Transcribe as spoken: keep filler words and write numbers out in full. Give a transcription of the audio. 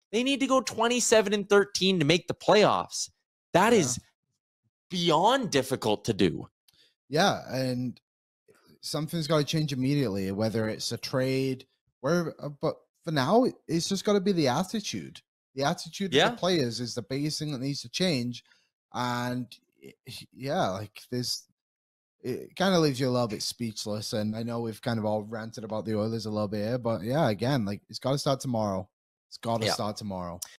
They need to go twenty-seven and thirteen to make the playoffs. That Yeah. is beyond difficult to do. Yeah, and something's got to change immediately, whether it's a trade, where, uh, but for now, it's just got to be the attitude. The attitude Yeah. of the players is the biggest thing that needs to change. And yeah, like this, it kind of leaves you a little bit speechless. And I know we've kind of all ranted about the Oilers a little bit here, but yeah, again, like it's got to start tomorrow. It's got to Yeah. start tomorrow.